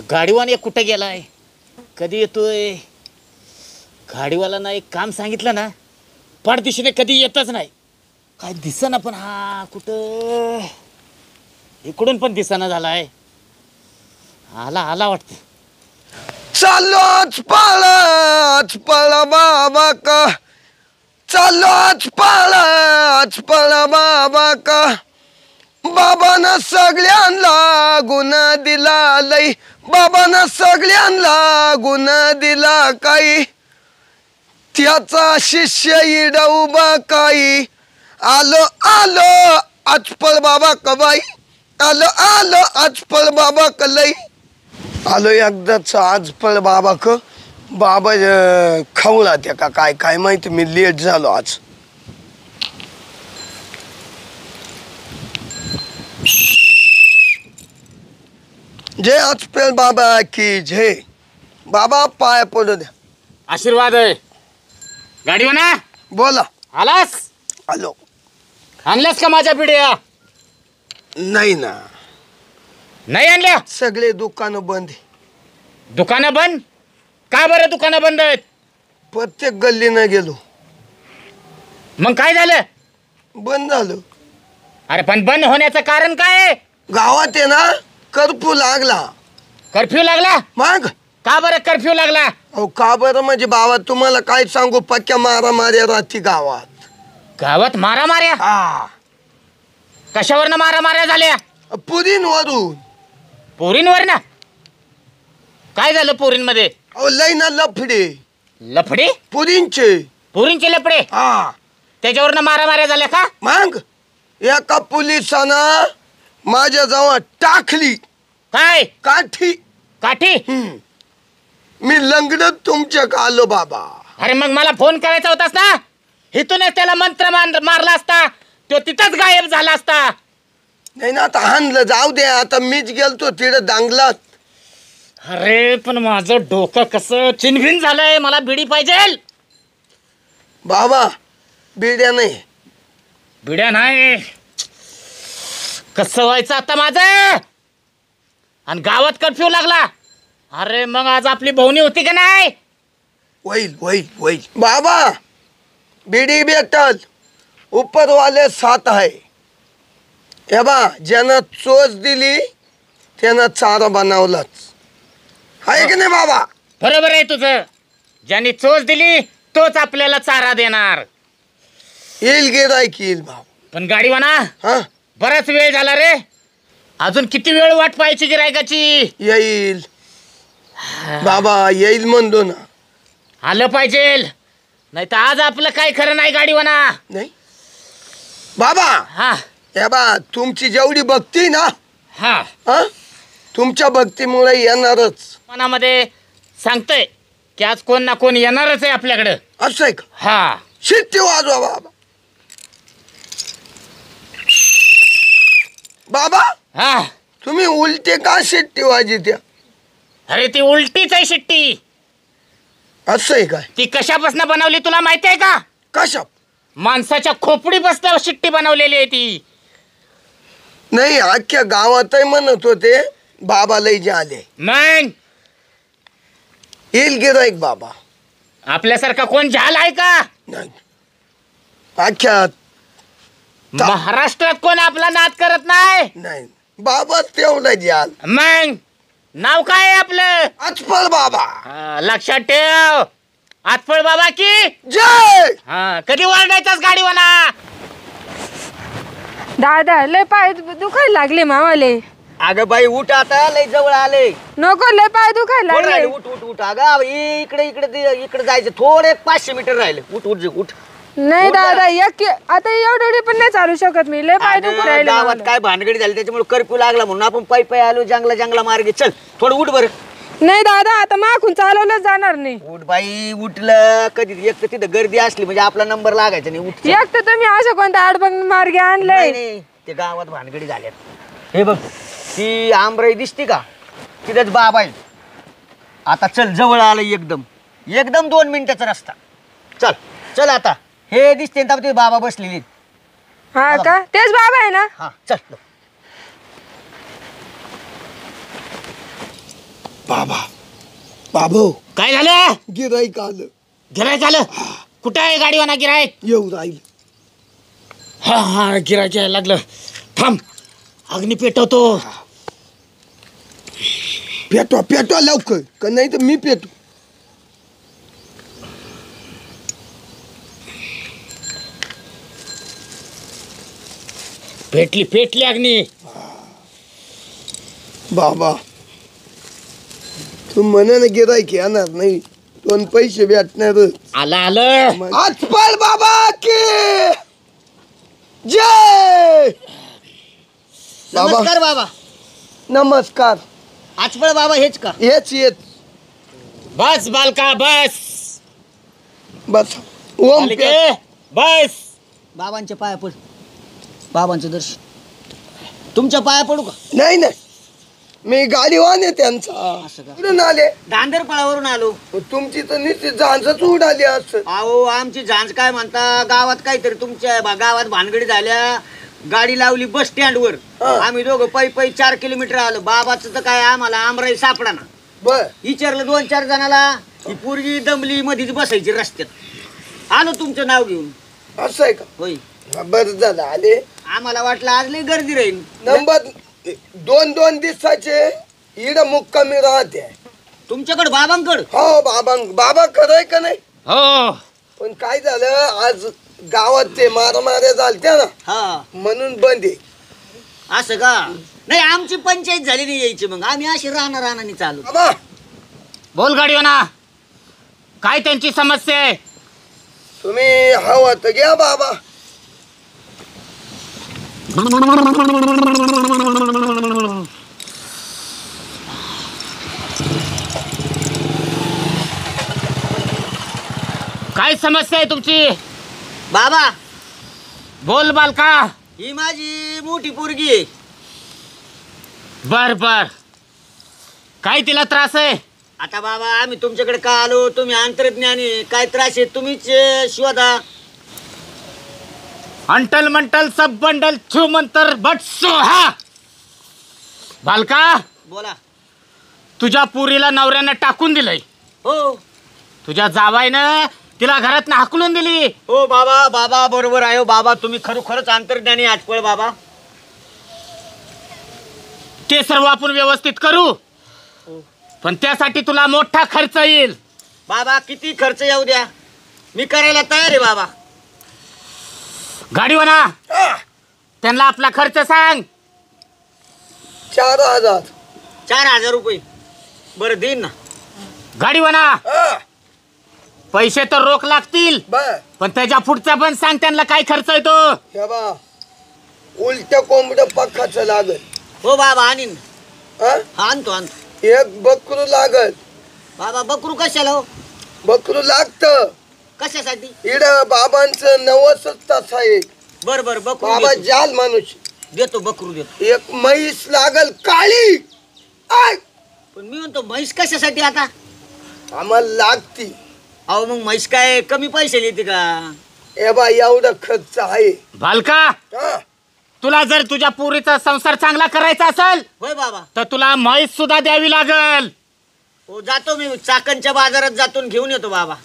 गाडीवान एक कुठं गेलाय, कधी येतोय? गाडीवाला ना एक काम सांगितलं ना, पाठदिशीने कधी येतच नाही. काय दिसेना पण हा कुठं, इकडून पण दिसेना झालाय. आला आला वाटतं. चालोच पळा बाबा का, चालोच पळा बाबा का. बाबानं सगळ्यांना गुण दिला लई, बाबानं सगळ्यांना गुण दिला काही. त्याचा शिष्य इडवबा काही. आलो आलो आज पळ बाबा कबाई, आलो आलो आज पळ बाबा कलई. आलो एकदाच आज पळ बाबा क. बाबा खाऊला त्या का काय काय माहिती, मी लेट झालो आज. जय अचपेल बाबा की जय. बाबा पाय पडू द्या. आशीर्वाद आहे. गाडीवाना बोला. आलास? आलो. आणल्यास का माझ्या पिढ्या? नाही ना, नाही आणल्या. सगळे दुकानं बंद आहे. दुकानं बंद? का बरं दुकानं बंद आहेत? प्रत्येक गल्लीनं गेलो, मग काय झालं? बंद झालं. अरे पण बंद होण्याचं कारण काय आहे? गावात आहे ना कर्फ्यू लागला. कर्फ्यू लागला? मग का बरं कर्फ्यू लागला? अहो का बरं म्हणजे बाबा तुम्हाला काय सांगू, पक्क्या मारामाऱ्या राहती गावात. गावात मारामाऱ्या? हा, कशावरनं मारामाऱ्या झाल्या? पुरींवरून. पोरींवर ना? काय झालं पोरींमध्ये? अहो लय ना लफडे. लफडे? पुरींचे. पोरींचे लफडे? हा, त्याच्यावरनं मारामाऱ्या झाल्या का? मग एका पोलिसानं माझ्या जवळ टाकली काय काठी. काठी? मी लंगडत तुमच्या आलो बाबा. अरे मग मला फोन करायचा होतास ना, इथूनच त्याला मंत्र मारला असता, तो तिथंच गायब झाला असता. नाही ना, आता हाणलं जाऊ दे. आता मीच गेलतो तिकडे दांगलात. अरे पण माझं डोकं कसं चिनभिन झालंय. मला बिडी पाहिजे. बाबा बिड्या नाही. बिड्या नाही? कसं व्हायचं आता माझं? आणि गावात कर्फ्यू लागला. अरे मग आज आपली बहुणी होती का नाही? होईल होईल होईल बाबा. बिडी भेटल, उपरवाले साथ आहे. हे बा, ज्यानं चोच दिली त्यानं चारा बनवलाच आहे की नाही बाबा? बरोबर आहे तुझं. ज्यांनी चोच दिली तोच आपल्याला चारा देणार. येईल गिरायक येईल बाबा. पण गाडीवाना, हा, बराच वेळ झाला रे. अजून किती वेळ वाट पाहायची गिरायकाची? येईल बाबा, येईल म्हणतो ना. आलं पाहिजे, नाही तर आज आपलं काय खरं नाही गाडीवाना. नाही बाबा. हा हे बा, तुमची जेवढी भक्ती ना, हा हा, तुमच्या भक्तीमुळे येणारच. मनामध्ये सांगतोय की आज कोण ना कोण येणारच आहे आपल्याकडं. असं आहे का? हा. शिट्टी वाजवा बाबा. बाबा हा. तुम्ही उलटे का शिट्टी वाजित्या? अरे ती उलटीच आहे शिट्टी. असं आहे काय? ती कशापासून बनवली तुला माहिती आहे का? कशा? माणसाच्या खोपडीपासून शिट्टी बनवलेली आहे ती. नाही, अख्ख्या गावातही म्हणत होते बाबा लय जे आले. मग येईल गिराईक बाबा. आपल्यासारखा कोण झाला आहे का? नाही, अख्ख्या महाराष्ट्रात कोण आपला नाद करत नाही. नाही बाबा तेवढा जाल. मग नाव काय आहे आपलं? आजपळ बाबा. हा, लक्षात ठेव. आतफळ बाबा की जय. हा. कधी ओरडायचास गाडीवाना? दादा लय पाय दुखायला लागले मामाले. अगं बाई उठ, आता लय जवळ आले. नको, लय पाय दुखायला कोण राहिले? लागले. उठ उठ उठ. अगं इकडे इकडे इकडे जायचं, थोडे 500 मीटर राहिले. उठ उठ उठ. नाही दादा, आता एवढी पण नाही चालू शकत मी. लय पाय दुखू राहिले गावात मामाला. काय भानगडी झाली त्याच्यामुळे कर्फ्यू लागला म्हणून आपण पायी पायी आलो. जंगला मार्गे. चल थोडं उठ बरं. नाही दादा, आता माखून चालवलंच जाणार नाही. उठ बाई, उठलं कधी. एक तर तिथं गर्दी असली म्हणजे आपला नंबर लागायचा नाही. उठ. एक तर तुम्ही असं कोणत्या आडबंग मार्गे आणलंय? नाही, ते गावात भानगडी झाल्यात. हे बघ, ती आंबराई दिसती का? तिथेच बाबा आहे. आता चल, जवळ आलं एकदम 2 मिनिटाचा रस्ता. चल चल. आता हे दिसते ना ते बाबा बसलेली. हा का? तेच बाबा आहे ना? हा चल. बाबा बाबो काय झालं? गिराईक आलं. गिरायक आलं? कुठं आहे गाडीवाना गिरायक? येऊ राहील. हा हा गिरायक यायला लागलं. थांब अग्नी पेटवतो. पेटवा पेटवा लवकर का नाही तर मी पेटू. पेटली अग्नी. बाबा तू म्हणा ना गिराईक येणार नाही 2 पैसे भेटणार. आलं आजपाल बाबा की जय. बाबा नमस्कार बाबा. नमस्कार. आजपळ बाबा हेच का? येच येत बस बालका बस. बस. ओम बालिके, बस. बाबांच्या पाया पड. बाबांचं दर्शन. तुमच्या पाया पडू का? नाही नाही मी गाडीवान आहे त्यांचा. असं का? कुठून आले? दांडरपळावरून आलो. तुमची तर निश्चित झांजच उडाली असं. अहो आमची झांज काय म्हणता, गावात काहीतरी तुमच्या गावात भानगडी झाल्या. गाडी लावली बस स्टँडवर. हा. आम्ही दोघं पै 4 किलोमीटर आलो. बाबाचं तर काय आम्हाला आमराई सापडा ना. बर विचारलं 2-4 जणाला. ही पोरगी दमली मधीच बसायची रस्त्यात. आलो तुमचं नाव घेऊन. असं आहे का? होय. बरं झालं आले. आम्हाला वाटलं आज लई गर्दी राहील. नंबर 2 दिवसाचे इड मुक्कामी राहते. तुमच्याकडे बाबांकडे? हो बाबा बाबा खरंय का नाही? हो पण काय झालं आज गावात ते मारामाऱ्या झालत्या ना हा म्हणून बंद आहे. असं का? नाही आमची पंचायत झाली नाही यायची. मग आम्ही अशी राहणार चालू. बाबा बोल गाडीवाना, काय त्यांची समस्या आहे? तुम्ही हवा तर घ्या बाबा. काय समस्या आहे तुमची? बाबा बोल बालका. ही माझी मोठी पोरगी आहे. बर बर, काय तिला त्रास आहे? आता बाबा आम्ही तुमच्याकडे का आलो? तुम्ही अंतर्ज्ञानी. काय त्रास आहे तुम्हीच शोधा. अंटल मंटल सब बंडल छू मंतर बट सोहा. बालका, बोला. तुझ्या पुरीला नवऱ्यानं टाकून दिलंय. हो तुझ्या जावाईनं तिला घरात हाकलून दिली. हो बाबा. बाबा बरोबर आहे. हो बाबा तुम्ही खरोखरच अंतर्ज्ञानी आजपळ बाबा. ते सर्व आपण व्यवस्थित करू, पण त्यासाठी तुला मोठा खर्च येईल. बाबा किती खर्च येऊ द्या, मी करायला तयार आहे बाबा. गाडीवाना, त्यांना आपला खर्च सांग. 4000. 4000 रुपये. बरं देईन ना. गाडीवाना, पैसे तर रोख लागतील, बर पण त्याच्या पुढचा पण सांग त्यांना काय खर्च येतो. हे बा उलट कोंबड पक्काचं लागल. हो बाबा आणीन. हा? आणतो. एक बकरू लागल. बाबा बकरू कशाला हो? बकरू लागत. कशासाठी? इड बाबांचं 90 तास आहे. बर बकरू बाबा देतो. जाल माणूस. देतो बकरू देतो. एक म्हैस लागल काळी. आय पण मी म्हणतो म्हैस कशासाठी आता? आम्हाला लागती. अहो मग म्हैस काय कमी पैसे येते का? ए बा एवढा खर्च आहे. बालका, हा? तुला जर तुझ्या पुरीचा संसार चांगला करायचा असेल होय बाबा. तर तुला म्हैस सुद्धा द्यावी लागल. हो जातो मी चाकणच्या बाजारात जातून घेऊन येतो बाबा.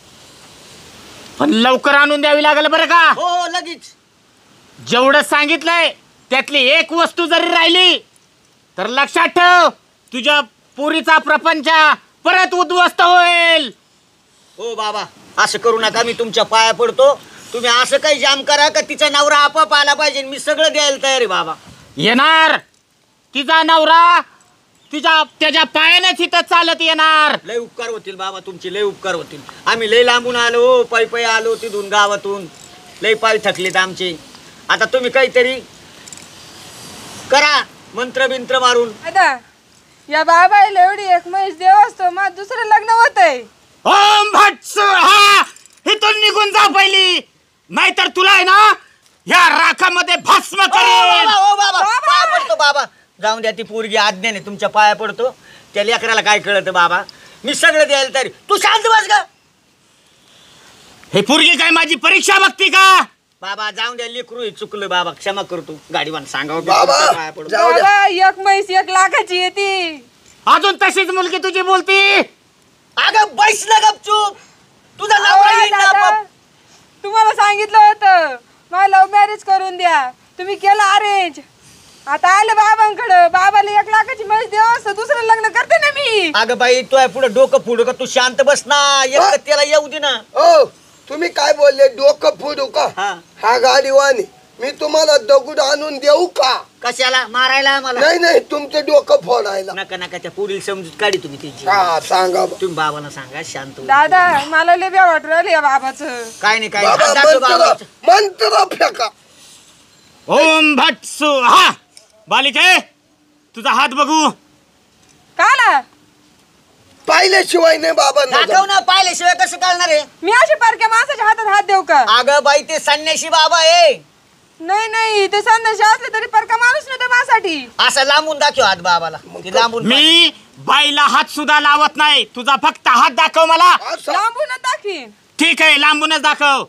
पण लवकर आणून द्यावी लागेल बरं का. हो लगेच. जेवढं सांगितलंय त्यातली एक वस्तू जरी राहिली तर लक्षात ठेव, तुझ्या पुरीचा प्रपंच परत उद्ध्वस्त होईल. हो बाबा असं करू नका. मी तुमच्या पाया पडतो. तुम्ही असं काही जाम करा का तिचा नवरा आपोआप आला पाहिजे. मी सगळं द्यायला तयार आहे बाबा. येणार तिचा नवरा त्याच्या पायानेच इथं चालत येणार. लय उपकार होतील बाबा तुमचे. लय उपकार होतील. आम्ही लय लांबून आलो. पायी आलो तिथून गावातून. लय पाय थकलेत आमचे. आता तुम्ही काहीतरी करा मंत्र बिंत्र मारून. आता या बाबाला एवढी एक म्हैस देव असतो, मग दुसरं लग्न होतंय. ओम भट स्वाहा. इथून निघून जा पहिली, नाहीतर तुला आहे ना या राखामध्ये भस्म करेन. हो बाबा पाया पडतो बाबा. जाऊन द्या ती पोरगी आज्ञाने तुमच्या पाया पडतो. त्या लेकराला काय कळतं बाबा. मी सगळं द्यायला तयारी. तू शांत बस का. हे पोरगी काय माझी परीक्षा बघती का? बाबा जाऊन द्या. लेकरू हे चुकलं बाबा. क्षमा करतो. गाडीवान सांगावं मी बाबा, तुमच्या पाया पडतो. जाऊ द्या. बाबा एक म्हैस 1 लाखाची येते. अजून तशीच मुलगी तुझी बोलती. अगं बैस ना गपचूप. तुझा अहो, नवरा येईल ना दादा, आपोआप. तुम्हाला सांगितलं होतं मला लव्ह मॅरेज करून द्या, तुम्ही केलं अरेंज. आता आले बाबांकडं, बाबाला 1 लाखाची म्हैस द्यावं असं दुसरं लग्न करते ना मी. अगं बाई तू पुढे डोकं फोडू का? तू शांत बस ना. एक त्याला येऊ दे ना. ओ तुम्ही काय बोलले? डोकं फोडू का? हा. हा गाडीवानी मी तुम्हाला दगड आणून देऊ का? कशाला मारायला आम्हाला? नाही नाही, तुमचं डोकं फोडायला. नका नका, त्या पुढील समजूत काढी तुम्ही त्याची. हा सांगा बा. तुम्ही बाबाला सांगा शांत होईल. दादा मला लय भ्या वाटू राहिली या बाबाचं. काय नाही काय बाबा हात दाखव मंत्र बाबाचं. मंत्र फेका. ओम भट स्वाहा. बालिके तुझा हात बघू. काला पाहिल्याशिवाय नाही बाबांना दाखव ना. पाहिल्याशिवाय कसं कळणार आहे? मी अशी पारख्या माणसाच्या हातात हात देऊ का? अगं बाई ते संन्याशी बाबा आहे. नाही नाही, ते संन्याशी असले तरी परका माणूस नाही माझ्यासाठी. असं लांबून दाखव हात बाबाला. ते लांबून मी बाईला हात सुद्धा लावत नाही. तुझा फक्त हात दाखव मला. असं लांबूनच दाखवीन. ठीक आहे, लांबूनच दाखव.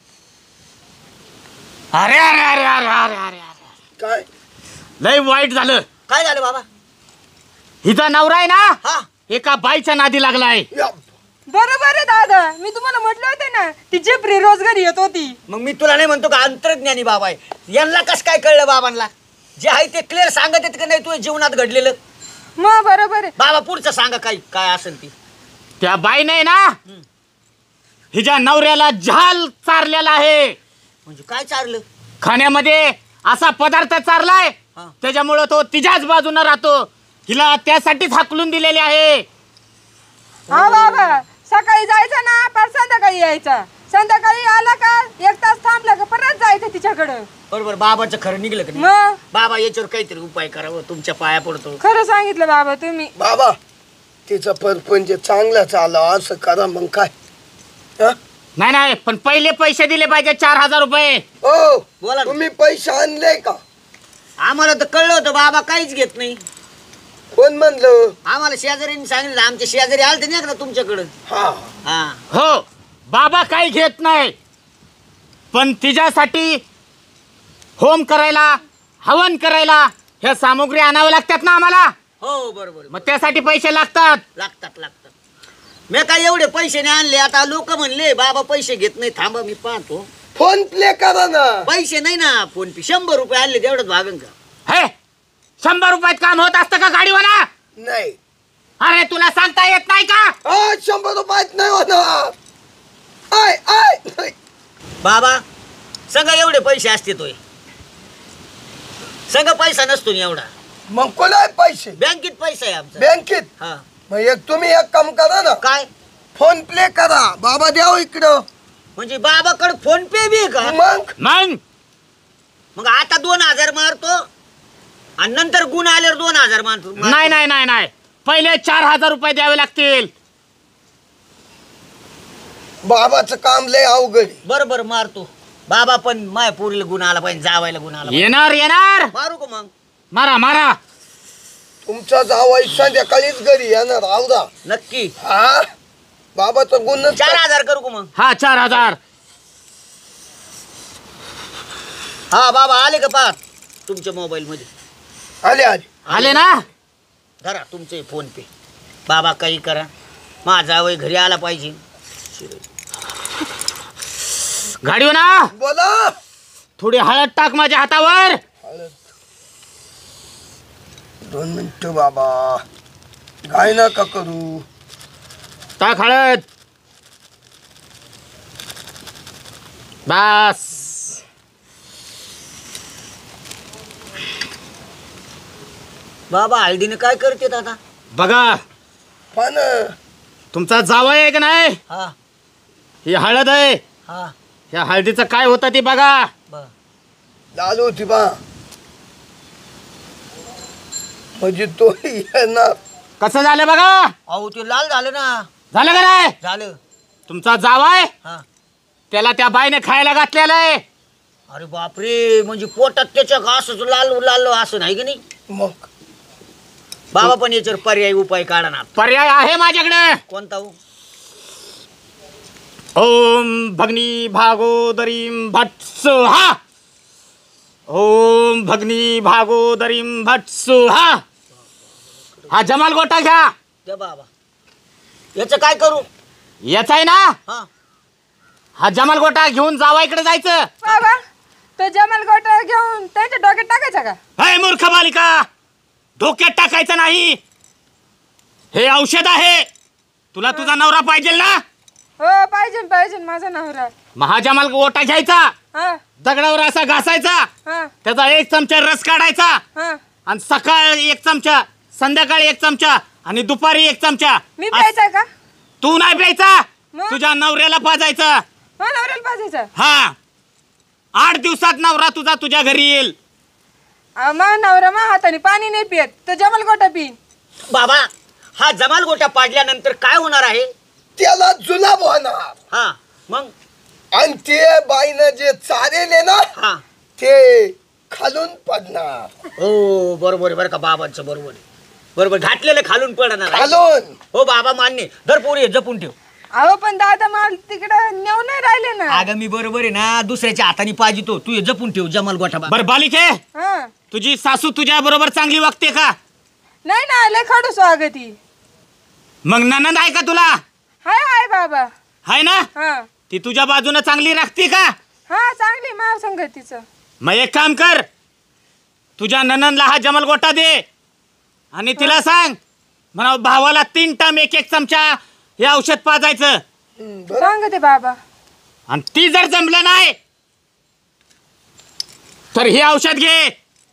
अरे अरे अरे अरे अरे अरे अरे, काय लय वाईट झालं. काय झालं बाबा? हिचा नवरा आहे ना, हा एका बाईच्या नादी लागलाय. या. बरोबर आहे दादा, मी तुम्हाला म्हटलं होते ना ती जिप्री रोजगारी येत होती. मग मी तुला नाही म्हणतो का अंतर्ज्ञानी बाबा आहे. यांना कसं काय कळलं बाबांना? जे आहे ते क्लिअर सांगत येत का नाही तुझ्या जीवनात घडलेलं? मग बरोबर आहे. बाबा पुढचं सांगा काय काय असेल ती. त्या बाईने ना हिच्या नवऱ्याला झाल चारलेला आहे. म्हणजे काय चाललं? खाण्यामध्ये असा पदार्थ चारलाय हा. त्याच्यामुळं तो तिच्याच बाजूनं राहतो. हिला त्यासाठीच हाकलून दिलेले आहे. हा बाबा, सकाळी जायचं ना पर संध्याकाळी यायचा. संध्याकाळी आला का 1 तास थांबला का परत जायचं तिच्याकडं. बरोबर. बाबाचं खरं निघलं का नाही? मग बाबा याच्यावर काहीतरी उपाय करावं. तुमच्या पाया पडतो. खरं सांगितलं बाबा तुम्ही. बाबा तिचा परपंच चांगला चालला असं करा मग काय. हा? नाही नाही, पण पहिले पैसे दिले पाहिजे 4000 रुपये. ओ बोला ना. तुम्ही पैसे आणले का? आम्हाला तर कळलं होतं बाबा काहीच घेत नाही. कोण म्हणलं? आम्हाला शेजाऱ्यांनी सांगितलं. आमच्या शेजारी आलते नाही का तुमच्याकडं. हा हा हो, बाबा काही घेत नाही, पण तिच्यासाठी होम करायला, हवन करायला ह्या सामुग्री आणाव्या लागतात ना आम्हाला. हो बरोबर. मग त्यासाठी पैसे लागतात. लागतात लागतात. मी काय एवढे पैसे नाही आणले. आता लोक म्हणले बाबा पैसे घेत नाही. थांबा मी पाहतो. फोन प्ले करा ना. पैसे नाही ना फोन पे. 100 रुपये आणले तेवढंच भागन का? हे 100 रुपयात काम होत असतं का गाडीवाला? नाही. अरे तुला सांगता येत नाही का? 100 रुपयात नाही होणार. आय आय नाही. बाबा संग एवढे पैसे असते तोय. संग पैसा नसतो ना एवढा. मग कोणाय पैसे? बँकेत पैसा आहे आमचा. बँकेत. हा मग तुम्ही एक काम करा ना, काय फोन प्ले करा. बाबा द्याव इकडं. म्हणजे बाबाकडे फोन पे बी आहे का? मग मग मग आता 2000 मारतो आणि नंतर गुण आल्यावर 2000 मारतो. नाही नाही नाही नाही, पहिले 4000 रुपये द्यावे लागतील. बाबाचं काम लय अवघड आहे. बरोबर मारतो. बाबा पण माय पोरीला गुण आला पाहिजे. जावायला गुण आला पाहिजे. येणार येणार, मारू का मग? मारा मारा. तुमचा जावाई संध्याकाळीच घरी येणार. आवरा. नक्की. हा बाबाचं गुण 4000 करू का मग? हा 4000. हा बाबा आले का पाहत तुमच्या मोबाईल मध्ये? आले आले. आले ना? धरा तुमचे फोन पे. बाबा काही करा. माझा वय घरी आला पाहिजे. गाडीवर ना बोला. थोडी हळद टाक माझ्या हातावर. 2 मिनिटं बाबा. काय नका करू. टाक हळद. बस. बाबा हळदीने काय करते आता? बघा, पण तुमचा जावई आहे का नाही? हा ही हळद आहे. हा या हळदीचं काय होतं ते बघा. बर. लालू होती बा. म्हणजे तो येणार. कसं झालं बघा. अहो ते लाल झालं ना. झालं का नाही? झालं. तुमचा जावई हा. त्याला त्या बाईने खायला घातलेलं आहे. अरे बापरे, म्हणजे पोटात त्याच्या असं लाल लाल असं नाही की नाही? मग बाबा पण याच्यावर पर्याय उपाय काढा ना. पर्याय आहे माझ्याकडे. कोणता हो? ओम भगनी भागोदरीम भट स्वाहा. ओम भगनी भागोदरीम भट स्वाहा. हा जमाल गोटा घ्या. द्या बाबा. याचं काय करू? याचा आहे ना, हा हा जमाल गोटा घेऊन जावा इकडे जायचं. बाबा तो जमाल गोटा घेऊन त्यांच्या डोक्यात टाकायचा का? हे मूर्ख बालिका, डोक्यात टाकायचं नाही. हे औषध आहे. तुला तुझा नवरा पाहिजे ना. हो पाहिजे पाहिजे माझा नवरा. मग हा जमाल गोटा घ्यायचा, हा दगडावर असा घासायचा, हा त्याचा 1 चमचा रस काढायचा हा आणि सकाळी 1 चमचा, संध्याकाळी 1 चमचा आणि दुपारी 1 चमचा. मी प्यायचा का? तू नाही प्यायचा, मग? तुझ्या नवऱ्याला पाजायचं. मला नवऱ्याला पाजायचा. हा 8 दिवसात नवरा तुझा तुझ्या घरी येईल. मा नवरा मा हाताने पाणी नाही पियत, तो जमाल गोटा पिन. बाबा हा जमाल गोटा पाडल्यानंतर काय होणार आहे? त्याला जुलाब होणार. हा मग आणि ते बाईनं जे चालेले ना हा ते खालून पडणार. हो बरोबर आहे बरं का बाबांचं. बरोबर आहे. बरोबर घातलेलं खालून पडणार आहे. खालून. हो बाबा मान्य. धर पोरी जपून ठेव. अहो पण दादा मला तिकडे नेऊ नाही राहिले ना. अगं मी बरोबर आहे ना, दुसऱ्याच्या हाताने पाजितो. तू हे जपून ठेव जमाल गोठा. बर बालिके, हा तुझी सासू तुझ्या बरोबर चांगली वागते का? नाही ना, लय खडू स्वागती. मग ननंद आहे का तुला? हाय हाय बाबा. आहे ना, हा ती तुझ्या बाजूने चांगली राखते का? हा चांगली माव संगतीचं. मग एक काम कर, तुझ्या ननंदला हा जमल गोटा दे आणि तिला सांग म्हणा भावाला 3 टाइम 1 चमचा हे औषध पाजायचं. बरं. सांगते बाबा. आणि ती जर जमलं नाही तर हे औषध घे,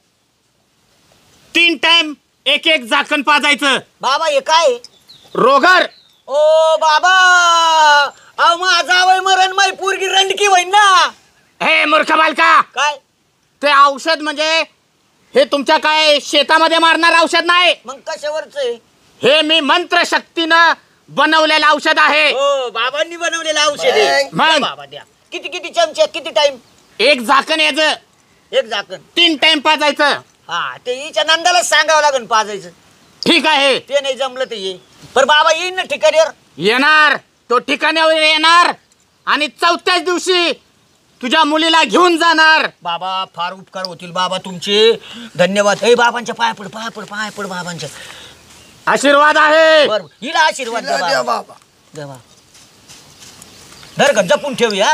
3 टाइम 1 झाकण पाजायचं. बाबा हे काय? रोगर. ओ बाबा अहो माझा वय मरण माई पोरगी रंडकी होईन ना. हे मूर्ख बालका, काय ते औषध म्हणजे हे तुमच्या काय शेतामध्ये मारणार औषध नाही. मग कशावरच आहे? हे मी मंत्र शक्तीनं बनवलेलं औषध आहे. हो बाबांनी बनवलेलं औषध आहे. मग? द्या बाबा द्या. किती किती चमचे, किती टाइम? 1 झाकण याचं, एक झाकण. 3 टाइम पाजायचं. हा ते हिच्या नंदालाच सांगावं लागेल पाजायचं. ठीक आहे, ते नाही जमलं ते ये. पर बाबा येईन ना ठिकाणीवर. येणार तो ठिकाणावर येणार आणि 4थ्याच दिवशी तुझ्या मुलीला घेऊन जाणार. बाबा फार उपकार होतील बाबा तुमचे. धन्यवाद. ए बाबांच्या पाय पड पाय पड पाय पड बाबांच्या. आशीर्वाद आहे. बरं हिला आशीर्वाद द्या तिला द्या बाबा. बाबा. द्या बाबा. धर ग जपून ठेवूया.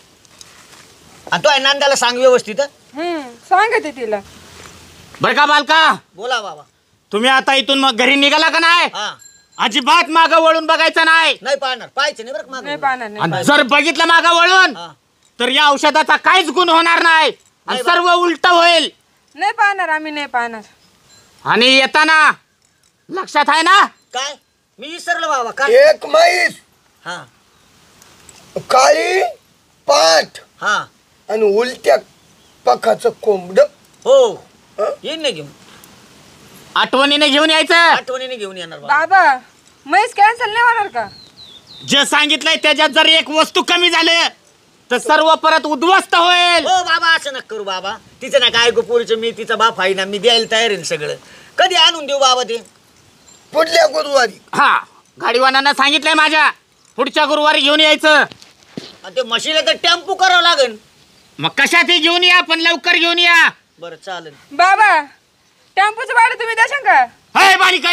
आणि तो आहे नंदाला सांग व्यवस्थित. सांगते तिला. बरं का बालका, बोला बाबा. तुम्ही आता इथून मग घरी निघाला का नाही? हा अजिबात मागं वळून बघायचं नाही. नाही पाहणार, पाहायचं नाही बरं का नाही मागं. पाहणार नाही आणि पाहणार. जर बघितलं मागं वळून हा. तर या औषधाचा काहीच गुण होणार नाही आणि नाही सर्व उलट होईल. नाही पाहणार आम्ही, नाही पाहणार. आणि येताना लक्षात आहे ना, काय मी विसरलो बाबा काय? एक म्हैस, हा काळी पाठ हा आणि उलट्या पखाचं कोंबड. हो येईन ना घेऊन. आठवणीने घेऊन यायचं. आठवणीने घेऊन येणार बाबा. बाबा म्हैस कॅन्सल नाही होणार का? जे सांगितलंय त्याच्यात जर एक वस्तू कमी झाली तर सर्व परत उद्ध्वस्त होईल. हो बाबा असं नका करू बाबा. तिचं ना काय पोरीचं, मी तिचा बाप आहे ना, मी द्यायला तयार आहे ना सगळं. कधी आणून देऊ बाबा ते? पुढल्या गुरुवारी. हा, गाडीवानांना सांगितलंय माझ्या, पुढच्या गुरुवारी घेऊन यायचं. आणि ते म्हशीला तर टेम्पो करावं लागेल. मग कशातही घेऊन या, पण लवकर घेऊन या. बरं चालेल. बाबा टेम्पोचं भाडं तुम्ही द्याल का? हे बालिका,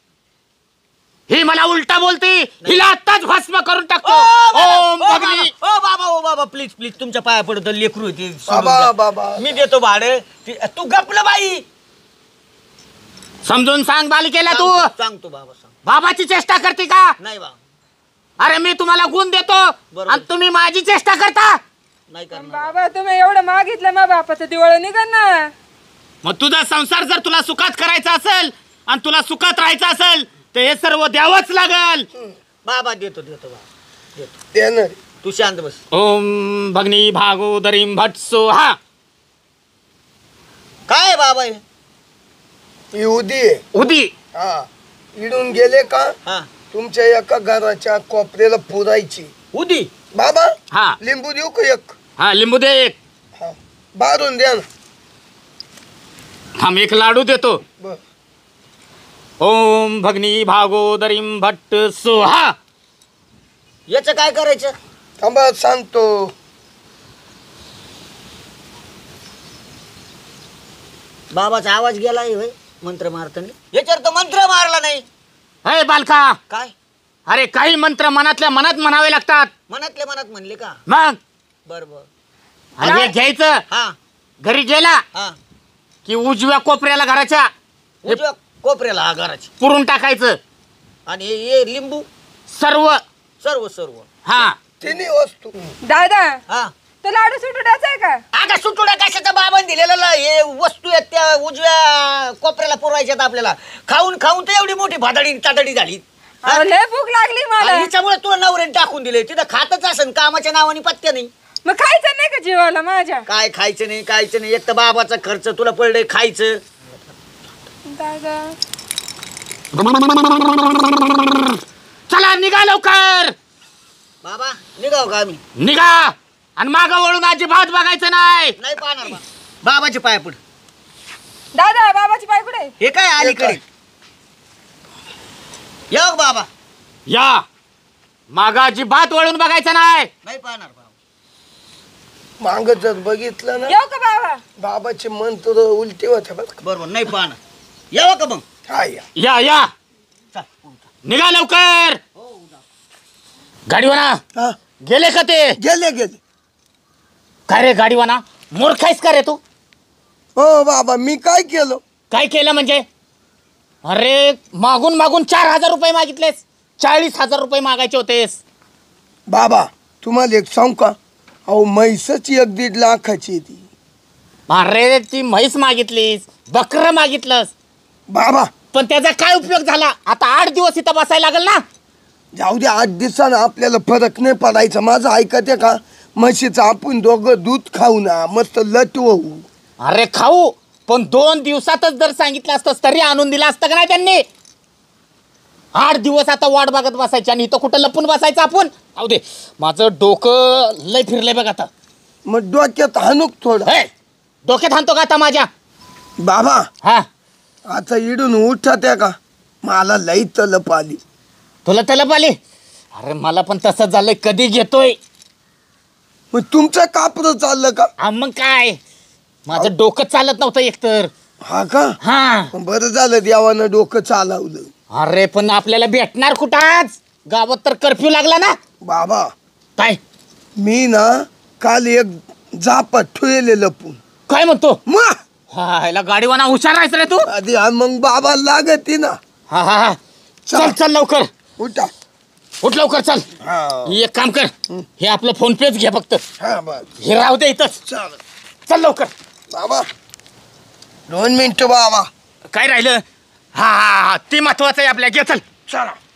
ही मला उलटा बोलती, हिला आत्ताच भस्म करून टाकतो. ओम भगनी. ओ बाबा ओ बाबा प्लीज प्लीज तुमच्या पाया पडतो. लेकरू होती बाबा बाबा मी देतो भाडं. तू गपलं बाई. समजून सांग बालिकेला तू. सांगतो बाबा सांग. बाबाची चेष्टा करते का? नाही बाबा अरे मी तुम्हाला गुण देतो बरोबर. आणि तुम्ही माझी चेष्टा करता. नाही पण करणार. बाबा तुम्ही एवढं मागितलं मा बापाचं दिवाळं निघन ना. मग तुझा संसार जर तुला सुखात करायचा असेल आणि तुला सुखात राहायचं असेल तर हे सर्व द्यावंच लागल. बाबा देतो देतो बाबा देतो. देणार. तू शांत बस. ओम भगनी भागोदरीम भट सोहा. काय बाबा हे? येऊदी आहे. उदी. हा इडून गेले का हा तुमच्या एका घराच्या कोपऱ्याला पुरायची. उदी. बाबा हा लिंबू देऊ का एक? हा लिंबू दे एक. हा बारून द्या ना. हम एक लाडू देतो. बर. ओम भगनी भागोदरीम भट सोहा. याचं काय करायचं? थांबा सांगतो. बाबाचा आवाज गेलाय होय. मंत्र मारताना याच्यावर तर मंत्र मारला नाही. अय बालका, काय अरे काही मंत्र मनातल्या मनात म्हणावे लागतात. मनातल्या मनात म्हणले का? मग बरोबर. आणि हे घ्यायचं, हा घरी गेला हा की उजव्या कोपऱ्याला घराच्या उजव्या कोपऱ्याला हा घराची. पुरून टाकायचं आणि हे लिंबू सर्व. सर्व सर्व. हा तिन्ही वस्तू. दादा हा तो लाडू सुटू द्यायचा आहे का? आता सुटूला कशाचा बाबान दिलेला हे वस्तू आहेत त्या उजव्या कोपऱ्याला पुरवायच्यात आपल्याला. खाऊन खाऊन तर एवढी मोठी भादडी तातडी झाली. अहो, लय भूक लागली मला. हिच्यामुळे तुला नवऱ्याने टाकून दिले. तिथं खातच असन कामाच्या नावाने पत्त्या नाही. मग खायचं नाही का जीवाला माझ्या? काय खायचं नाही कायचं नाही. एक तर बाबाचा खर्च तुला पडले खायचं. दादा चला निघा लवकर. बाबा निघाव का आम्ही? निघा आणि मागं वळून अजिबात बघायचं नाही. नाही पाहणार बा. बाबाचे पाय पड. दादा बाबाची पाय कुठे? हे काय अलीकडे येऊ बाबा. या मागं अजिबात वळून बघायचं नाही. नाही पाहणार बाबा. माग जर बघितलं ना येऊ का बाबा? बाबाचे मंत्र उलटे होते बघ. बरोबर नाही पाहणार. येऊ का मग? हा या. या या चल. निघा लवकर. गाडीवाना हा गेले का ते? गेले गेले. काय रे गाडीवाना, मूर्ख आहेस का रे तू? हो बाबा मी काय केलं? काय केलं म्हणजे? अरे मागून मागून 4,000 रुपये मागितलेस. 40,000 रुपये मागायचे होतेस. बाबा तुम्हाला एक सांगू का? अहो म्हैसच 1-1.5 लाखाची आहे ती. अरे ती म्हैस मागितलीस, बकरं मागितलंस, बाबा पण त्याचा काय उपयोग झाला? आता 8 दिवस इथं बसायला लागेल ना. जाऊ दे 8 दिवसानं आपल्याला फरक नाही पडायचा. माझं ऐकते का? म्हशीचं आपण दोघं दूध खाऊ ना मस्त लटवू. अरे खाऊ, पण 2 दिवसातच जर सांगितलं असतंस तरी आणून दिलं असतं का नाही त्यांनी? 8 दिवस आता वाट बघत बसायची आणि इथं कुठं लपून बसायचं आपण? जाऊ दे, माझं डोकं लय फिरलंय बघ आता. मग डोक्यात हाणूक थोडं. हे, डोक्यात हाणतो का आता माझ्या? बाबा हा, आता इडून उठत आहे का? मला लई तलप आली. तुला तलप आली? अरे मला पण तसंच झालंय. कधी घेतोय? मग तुमचं कापरं चाललं का? हा मग काय, माझं डोकं चालत नव्हतं एकतर. हा का? हा, बरं झालं देवानं डोकं चालवलं. अरे पण आपल्याला भेटणार कुठं आज? गावात तर कर्फ्यू लागला ना. बाबा काय मी ना काल एक जापा ठेवले लपून. काय म्हणतो? मग हा, ह्याला गाडीवाना हुशार आहेस रे तू. आधी मग बाबा लागती ना. हा हा हा, चल चल लवकर उठा. उठ लवकर चल. हा एक काम कर, हे आपलं फोन पेच घे फक्त. हा बर हे राहू दे इथंच. चालेल. चल लवकर. बाबा 2 मिनिटं बाबा. काय राहिलं? हा हा हा, ती महत्वाचं आहे आपल्या. घे चल. चला.